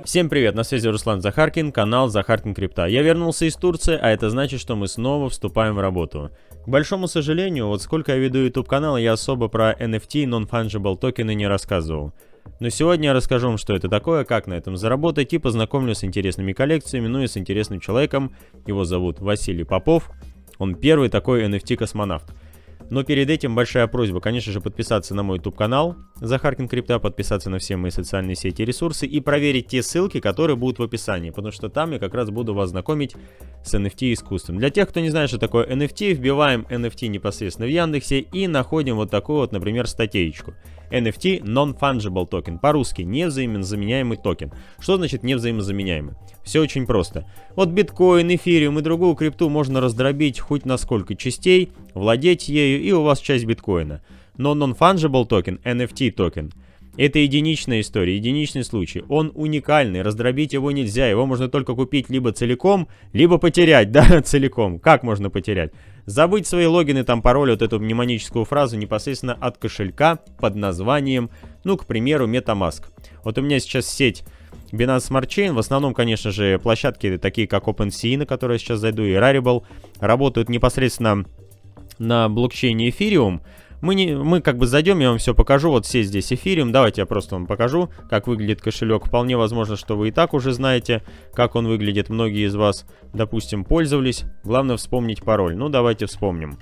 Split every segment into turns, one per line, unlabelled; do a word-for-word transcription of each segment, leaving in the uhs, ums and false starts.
Всем привет, на связи Руслан Захаркин, канал Захаркин Крипта. Я вернулся из Турции, а это значит, что мы снова вступаем в работу. К большому сожалению, вот сколько я веду YouTube канал, я особо про эн эф ти, Non-Fungible токены не рассказывал. Но сегодня я расскажу вам, что это такое, как на этом заработать, и познакомлю с интересными коллекциями, ну и с интересным человеком. Его зовут Василий Попов, он первый такой эн эф ти-космонавт. Но перед этим большая просьба, конечно же, подписаться на мой YouTube канал Захаркин Крипта, подписаться на все мои социальные сети и ресурсы и проверить те ссылки, которые будут в описании, потому что там я как раз буду вас знакомить с эн эф ти-искусством. Для тех, кто не знает, что такое эн эф ти, вбиваем эн эф ти непосредственно в Яндексе и находим вот такую вот, например, статейку. эн эф ти Non-Fungible токен, по-русски невзаимозаменяемый токен. Что значит невзаимозаменяемый? Все очень просто. Вот биткоин, эфириум и другую крипту можно раздробить хоть на сколько частей, владеть ею, и у вас часть биткоина. Но Non-Fungible токен, эн эф ти токен, это единичная история, единичный случай. Он уникальный, раздробить его нельзя, его можно только купить либо целиком, либо потерять, да, целиком. Как можно потерять? Забыть свои логины, там, пароли, вот эту мнемоническую фразу непосредственно от кошелька под названием, ну, к примеру, MetaMask. Вот у меня сейчас сеть Binance Smart Chain, в основном, конечно же, площадки такие, как OpenSea, на которые я сейчас зайду, и Rarible, работают непосредственно на блокчейне Ethereum. Мы, не, мы как бы зайдем, я вам все покажу. Вот все здесь эфириум. Давайте я просто вам покажу, как выглядит кошелек. Вполне возможно, что вы и так уже знаете, как он выглядит. Многие из вас, допустим, пользовались. Главное вспомнить пароль. Ну, давайте вспомним.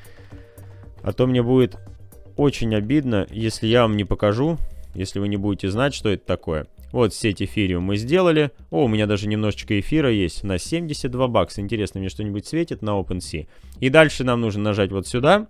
А то мне будет очень обидно, если я вам не покажу, если вы не будете знать, что это такое. Вот сеть эфириум мы сделали. О, у меня даже немножечко эфира есть на семьдесят два бакса. Интересно, мне что-нибудь светит на OpenSea. И дальше нам нужно нажать вот сюда,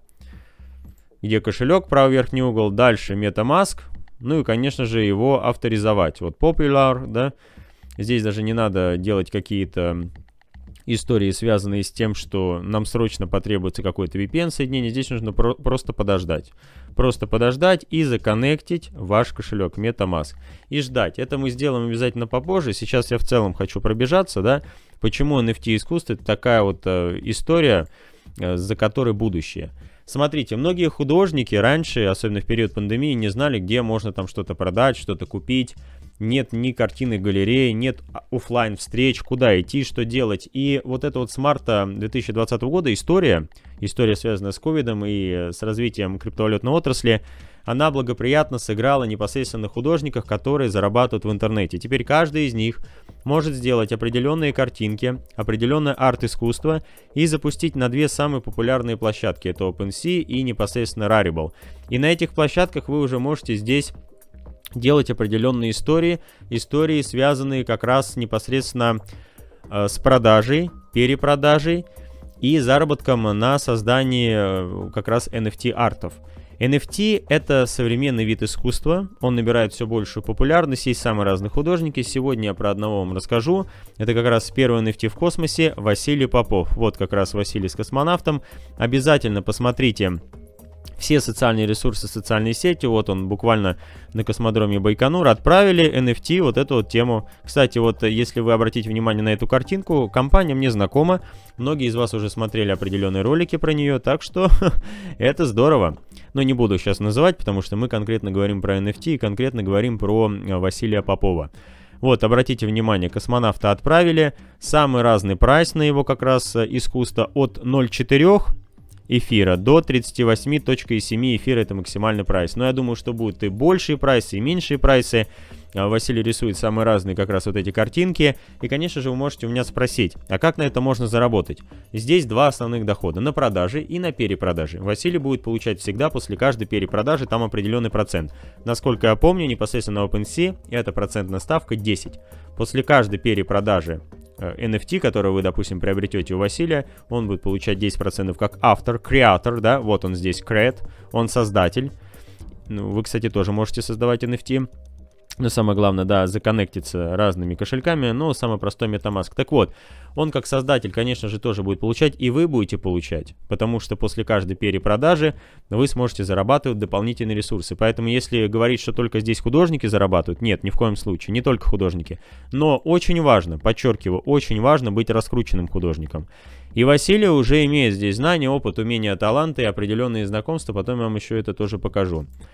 где кошелек, правый верхний угол, дальше MetaMask, ну и, конечно же, его авторизовать. Вот Popular, да, здесь даже не надо делать какие-то истории, связанные с тем, что нам срочно потребуется какое-то ви пи эн-соединение, здесь нужно про просто подождать. Просто подождать и законнектить ваш кошелек MetaMask. И ждать. Это мы сделаем обязательно попозже. Сейчас я в целом хочу пробежаться, да, почему эн эф ти-искусство — это такая вот э, история, э, за которой будущее. Смотрите, многие художники раньше, особенно в период пандемии, не знали, где можно там что-то продать, что-то купить. Нет ни картины галереи, нет офлайн встреч, куда идти, что делать. И вот это вот с марта две тысячи двадцатого года история, история, связанная с ковидом и с развитием криптовалютной отрасли, она благоприятно сыграла непосредственно на художниках, которые зарабатывают в интернете. Теперь каждый из них может сделать определенные картинки, определенное арт-искусство и запустить на две самые популярные площадки. Это OpenSea и непосредственно Rarible. И на этих площадках вы уже можете здесь делать определенные истории, истории, связанные как раз непосредственно э, с продажей, перепродажей и заработком на создании э, как раз эн эф ти-артов. эн эф ти — это современный вид искусства, он набирает все большую популярность, есть самые разные художники. Сегодня я про одного вам расскажу. Это как раз первый эн эф ти в космосе, Василий Попов. Вот как раз Василий с космонавтом. Обязательно посмотрите все социальные ресурсы, социальные сети. Вот он буквально на космодроме Байконур отправили эн эф ти, вот эту вот тему. Кстати, вот если вы обратите внимание на эту картинку, компания мне знакома. Многие из вас уже смотрели определенные ролики про нее, так что это здорово. Но не буду сейчас называть, потому что мы конкретно говорим про эн эф ти и конкретно говорим про Василия Попова. Вот, обратите внимание, космонавта отправили. Самый разный прайс на его как раз искусство от ноль целых четыре эфира до тридцати восьми целых семи эфира, это максимальный прайс. Но я думаю, что будут и большие прайсы, и меньшие прайсы. Василий рисует самые разные как раз вот эти картинки. И, конечно же, вы можете у меня спросить, а как на это можно заработать? Здесь два основных дохода: на продаже и на перепродаже. Василий будет получать всегда после каждой перепродажи там определенный процент. Насколько я помню, непосредственно на OpenSea эта процентная ставка десять. После каждой перепродажи эн эф ти, которую вы, допустим, приобретете у Василия, он будет получать десять процентов как автор, креатор, да, вот он здесь, create, он создатель. Ну, вы, кстати, тоже можете создавать эн эф ти. Но самое главное, да, законнектиться разными кошельками, но самый простой MetaMask. Так вот, он как создатель, конечно же, тоже будет получать, и вы будете получать, потому что после каждой перепродажи вы сможете зарабатывать дополнительные ресурсы. Поэтому если говорить, что только здесь художники зарабатывают, нет, ни в коем случае, не только художники. Но очень важно, подчеркиваю, очень важно быть раскрученным художником. И Василий уже имеет здесь знания, опыт, умения, таланты и определенные знакомства, потом я вам еще это тоже покажу.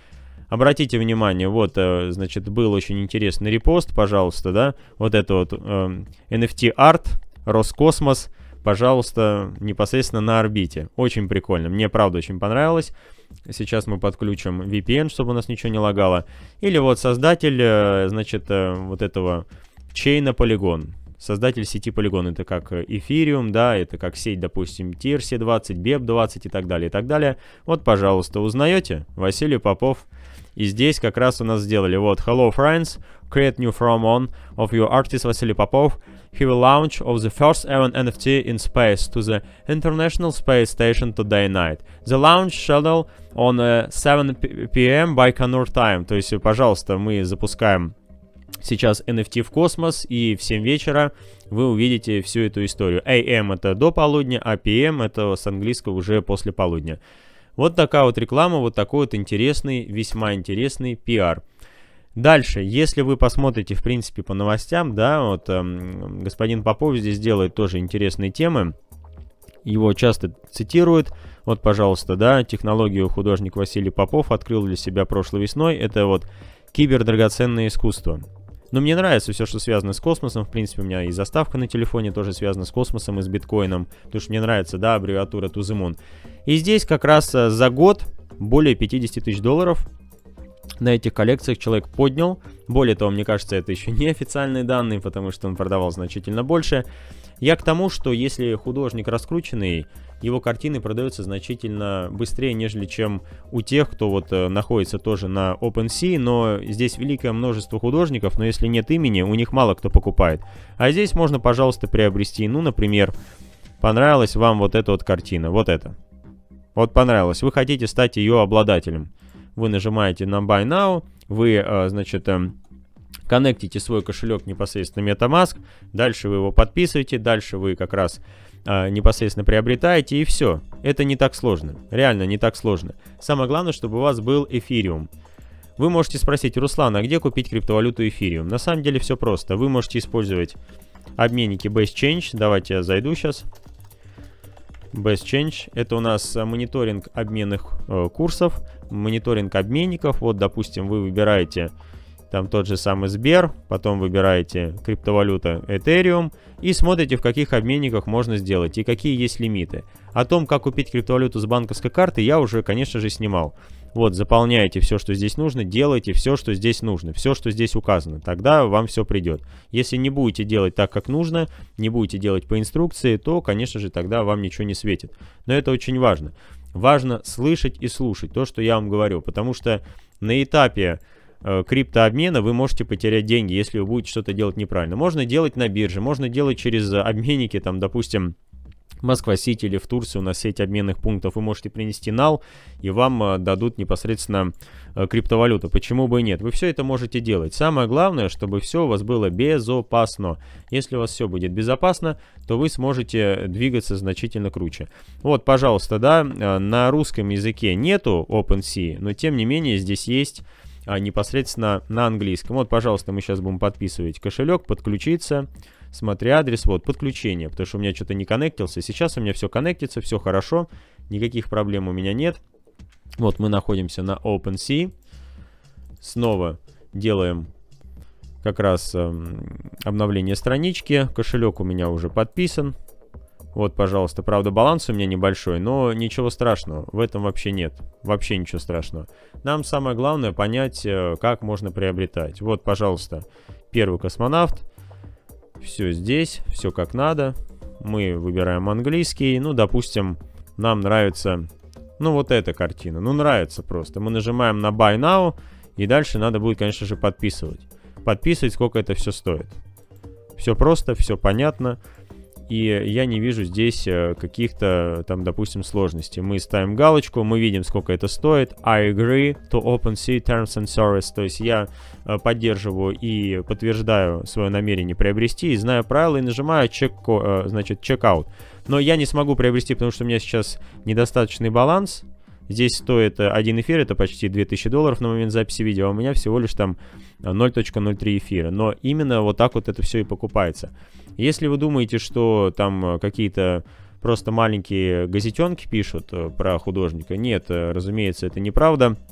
Обратите внимание, вот, э, значит, был очень интересный репост, пожалуйста, да, вот это вот э, эн эф ти арт, Роскосмос, пожалуйста, непосредственно на орбите. Очень прикольно, мне правда очень понравилось. Сейчас мы подключим ви пи эн, чтобы у нас ничего не лагало. Или вот создатель, э, значит, э, вот этого чейна Polygon. Создатель сети Polygon, это как Ethereum, да, это как сеть, допустим, ти эр си двадцать, би и и пи двадцать и так далее, и так далее. Вот, пожалуйста, узнаете? Василий Попов. И здесь как раз у нас сделали, вот, hello friends, create new from on of your artist Vasily Popov. He will launch of the first ever эн эф ти in space to the International Space Station today night. The launch schedule on uh, seven пи эм Байконур time. То есть, пожалуйста, мы запускаем сейчас эн эф ти в космос, и в семь вечера вы увидите всю эту историю. эй эм это до полудня, а пи эм это с английского уже после полудня. Вот такая вот реклама, вот такой вот интересный, весьма интересный пиар. Дальше, если вы посмотрите, в принципе, по новостям, да, вот эм, господин Попов здесь делает тоже интересные темы. Его часто цитируют. Вот, пожалуйста, да, технологию художник Василий Попов открыл для себя прошлой весной. Это вот кибердрагоценное искусство. Но мне нравится все, что связано с космосом. В принципе, у меня и заставка на телефоне тоже связана с космосом и с биткоином. Потому что мне нравится, да, аббревиатура To The Moon. И здесь как раз за год более пятьдесят тысяч долларов на этих коллекциях человек поднял. Более того, мне кажется, это еще не официальные данные, потому что он продавал значительно больше. Я к тому, что если художник раскрученный, его картины продаются значительно быстрее, нежели чем у тех, кто вот э, находится тоже на OpenSea, но здесь великое множество художников, но если нет имени, у них мало кто покупает. А здесь можно, пожалуйста, приобрести, ну, например, понравилась вам вот эта вот картина, вот эта. Вот понравилась, вы хотите стать ее обладателем. Вы нажимаете на Buy Now, вы, э, значит... Э, коннектите свой кошелек непосредственно MetaMask, дальше вы его подписываете, дальше вы как раз э, непосредственно приобретаете, и все. Это не так сложно, реально не так сложно. Самое главное, чтобы у вас был Ethereum. Вы можете спросить: Руслан, а где купить криптовалюту Ethereum? На самом деле все просто. Вы можете использовать обменники BestChange. Давайте я зайду сейчас. BestChange. Это у нас мониторинг обменных э, курсов, мониторинг обменников. Вот, допустим, вы выбираете... Там тот же самый Сбер, потом выбираете криптовалюта Ethereum и смотрите, в каких обменниках можно сделать и какие есть лимиты. О том, как купить криптовалюту с банковской карты, я уже, конечно же, снимал. Вот, заполняете все, что здесь нужно, делайте все, что здесь нужно, все, что здесь указано. Тогда вам все придет. Если не будете делать так, как нужно, не будете делать по инструкции, то, конечно же, тогда вам ничего не светит. Но это очень важно. Важно слышать и слушать то, что я вам говорю, потому что на этапе криптообмена вы можете потерять деньги, если вы будете что-то делать неправильно. Можно делать на бирже, можно делать через обменники, там, допустим, Москва-Сити или в Турции у нас сеть обменных пунктов. Вы можете принести нал, и вам э, дадут непосредственно э, криптовалюту. Почему бы и нет? Вы все это можете делать. Самое главное, чтобы все у вас было безопасно. Если у вас все будет безопасно, то вы сможете двигаться значительно круче. Вот, пожалуйста, да, э, на русском языке нету OpenSea, но тем не менее здесь есть а непосредственно на английском. Вот, пожалуйста, мы сейчас будем подписывать кошелек, подключиться, смотри адрес, вот, подключение, потому что у меня что-то не коннектился. Сейчас у меня все коннектится, все хорошо, никаких проблем у меня нет. Вот, мы находимся на OpenSea, снова делаем как раз эм, обновление странички, кошелек у меня уже подписан. Вот, пожалуйста, правда, баланс у меня небольшой, но ничего страшного, в этом вообще нет, вообще ничего страшного. Нам самое главное понять, как можно приобретать. Вот, пожалуйста, первый космонавт, все здесь, все как надо. Мы выбираем английский, ну, допустим, нам нравится, ну, вот эта картина, ну, нравится просто. Мы нажимаем на Buy Now, и дальше надо будет, конечно же, подписывать. Подписывать, сколько это все стоит. Все просто, все понятно. И я не вижу здесь каких-то, там, допустим, сложностей. Мы ставим галочку, мы видим, сколько это стоит. I agree to OpenSea Terms and Service. То есть я поддерживаю и подтверждаю свое намерение приобрести, и знаю правила, и нажимаю check, значит, checkout. Но я не смогу приобрести, потому что у меня сейчас недостаточный баланс. Здесь стоит один эфир, это почти две тысячи долларов на момент записи видео, а у меня всего лишь там ноль целых ноль три эфира. Но именно вот так вот это все и покупается. Если вы думаете, что там какие-то просто маленькие газетенки пишут про художника, нет, разумеется, это неправда.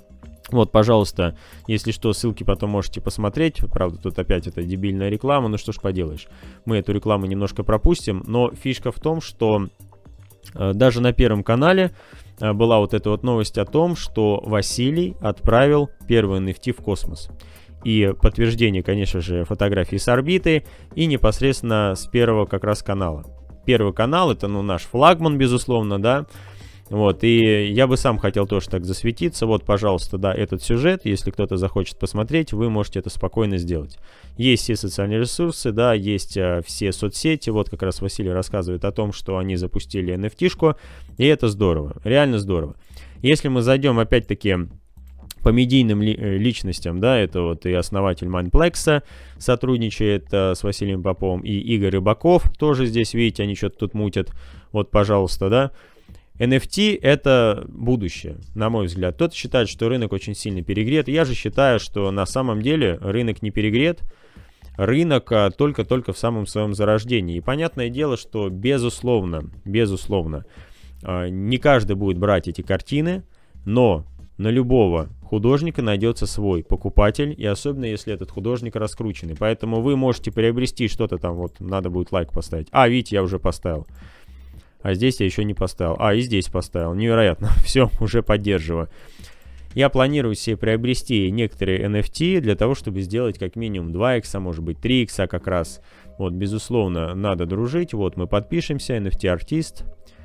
Вот, пожалуйста, если что, ссылки потом можете посмотреть. Правда, тут опять это дебильная реклама, ну что ж поделаешь. Мы эту рекламу немножко пропустим, но фишка в том, что э, даже на Первом канале э, была вот эта вот новость о том, что Василий отправил первый эн эф ти в космос. И подтверждение, конечно же, фотографии с орбиты и непосредственно с первого как раз канала. Первый канал — это, ну, наш флагман, безусловно, да. Вот, и я бы сам хотел тоже так засветиться. Вот, пожалуйста, да, этот сюжет, если кто-то захочет посмотреть, вы можете это спокойно сделать. Есть все социальные ресурсы, да, есть а, все соцсети. Вот как раз Василий рассказывает о том, что они запустили эн эф ти-шку, и это здорово, реально здорово. Если мы зайдем, опять-таки, по медийным ли, личностям, да, это вот и основатель Mindplex сотрудничает а, с Василием Поповым, и Игорь Рыбаков тоже здесь, видите, они что-то тут мутят. Вот, пожалуйста, да. эн эф ти — это будущее, на мой взгляд. Кто-то считает, что рынок очень сильно перегрет. Я же считаю, что на самом деле рынок не перегрет. Рынок а, только-только в самом своем зарождении. И понятное дело, что безусловно, безусловно, а, не каждый будет брать эти картины, но на любого художника найдется свой покупатель, и особенно если этот художник раскрученный. Поэтому вы можете приобрести что-то там, вот надо будет лайк поставить. А, видите, я уже поставил. А здесь я еще не поставил. А, и здесь поставил. Невероятно. Все, уже поддерживаю. Я планирую себе приобрести некоторые эн эф ти для того, чтобы сделать как минимум два икса, может быть три икса как раз. Вот, безусловно, надо дружить. Вот, мы подпишемся. эн эф ти-артист.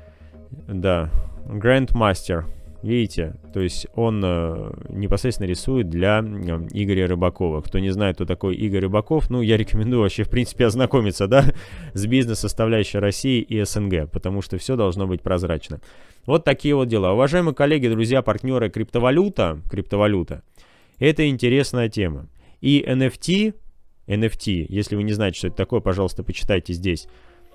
Да. Grandmaster. Видите? То есть он э, непосредственно рисует для э, Игоря Рыбакова. Кто не знает, кто такой Игорь Рыбаков, ну, я рекомендую вообще, в принципе, ознакомиться, да, с бизнес-составляющей России и эс эн гэ, потому что все должно быть прозрачно. Вот такие вот дела. Уважаемые коллеги, друзья, партнеры, криптовалюта, криптовалюта, это интересная тема. И эн эф ти, эн эф ти, если вы не знаете, что это такое, пожалуйста, почитайте здесь.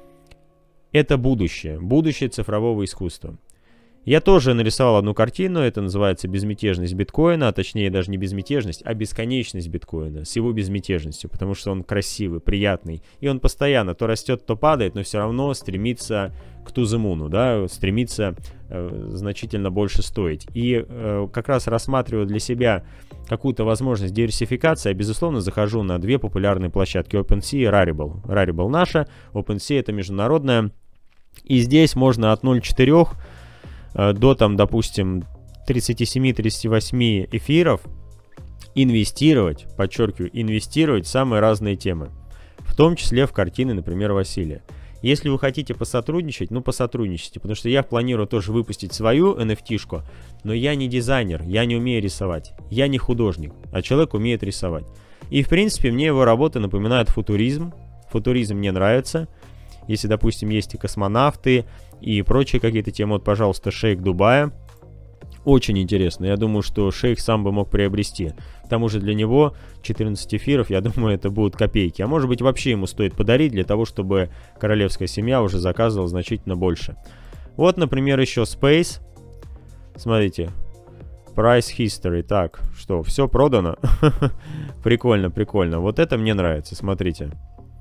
Это будущее, будущее цифрового искусства. Я тоже нарисовал одну картину, это называется «Безмятежность биткоина», а точнее даже не безмятежность, а бесконечность биткоина с его безмятежностью, потому что он красивый, приятный, и он постоянно то растет, то падает, но все равно стремится к to the moon, да, стремится э, значительно больше стоить. И э, как раз рассматриваю для себя какую-то возможность диверсификации, я, безусловно, захожу на две популярные площадки OpenSea и Rarible. Rarible наша, OpenSea это международная, и здесь можно от ноль целых четыре до, там, допустим, тридцати семи — тридцати восьми эфиров инвестировать, подчеркиваю, инвестировать в самые разные темы, в том числе в картины, например, Василия. Если вы хотите посотрудничать, ну посотрудничайте, потому что я планирую тоже выпустить свою эн эф ти-шку, но я не дизайнер, я не умею рисовать, я не художник, а человек умеет рисовать. И, в принципе, мне его работа напоминает футуризм, футуризм мне нравится. Если, допустим, есть и космонавты, и прочие какие-то темы, вот, пожалуйста, Шейх Дубая. Очень интересно. Я думаю, что Шейх сам бы мог приобрести. К тому же для него четырнадцать эфиров, я думаю, это будут копейки. А может быть, вообще ему стоит подарить, для того, чтобы королевская семья уже заказывала значительно больше. Вот, например, еще Space. Смотрите. Price History. Так, что, все продано? Прикольно, прикольно. Вот это мне нравится, смотрите.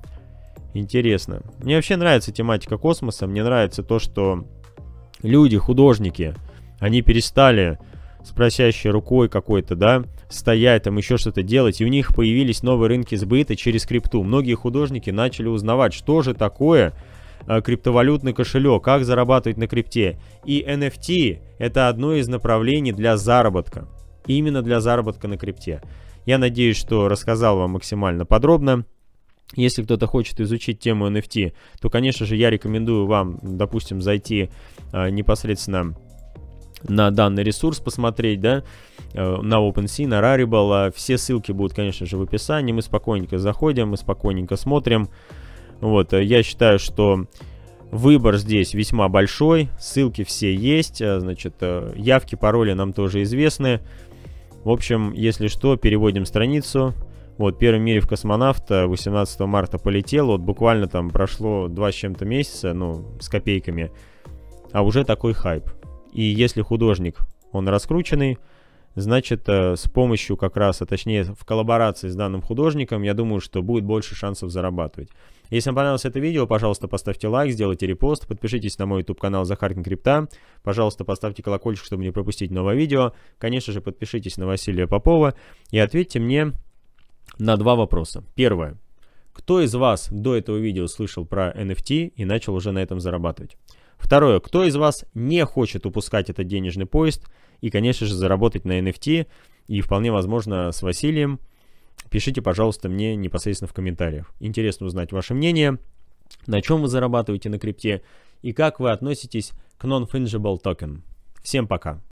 Интересно. Мне вообще нравится тематика космоса. Мне нравится то, что люди, художники, они перестали с просящей рукой какой-то, да, стоять, там еще что-то делать, и у них появились новые рынки сбыта через крипту. Многие художники начали узнавать, что же такое э, криптовалютный кошелек, как зарабатывать на крипте. И эн эф ти — это одно из направлений для заработка. Именно для заработка на крипте. Я надеюсь, что рассказал вам максимально подробно. Если кто-то хочет изучить тему эн эф ти, то, конечно же, я рекомендую вам, допустим, зайти э, непосредственно на данный ресурс, посмотреть, да, э, на OpenSea, на Rarible. Все ссылки будут, конечно же, в описании. Мы спокойненько заходим, мы спокойненько смотрим. Вот, э, я считаю, что выбор здесь весьма большой, ссылки все есть, э, значит, э, явки, пароли нам тоже известны. В общем, если что, переводим страницу. Вот, первый в мире в космонавта восемнадцатого марта полетел, вот буквально там прошло два с чем-то месяца, ну, с копейками, а уже такой хайп. И если художник, он раскрученный, значит, с помощью как раз, а точнее в коллаборации с данным художником, я думаю, что будет больше шансов зарабатывать. Если вам понравилось это видео, пожалуйста, поставьте лайк, сделайте репост, подпишитесь на мой YouTube канал Захаркин Крипта, пожалуйста, поставьте колокольчик, чтобы не пропустить новое видео, конечно же, подпишитесь на Василия Попова и ответьте мне на два вопроса. Первое. Кто из вас до этого видео слышал про эн эф ти и начал уже на этом зарабатывать? Второе. Кто из вас не хочет упускать этот денежный поезд и, конечно же, заработать на эн эф ти и вполне возможно с Василием? Пишите, пожалуйста, мне непосредственно в комментариях. Интересно узнать ваше мнение, на чем вы зарабатываете на крипте и как вы относитесь к Non-Fungible Token. Всем пока!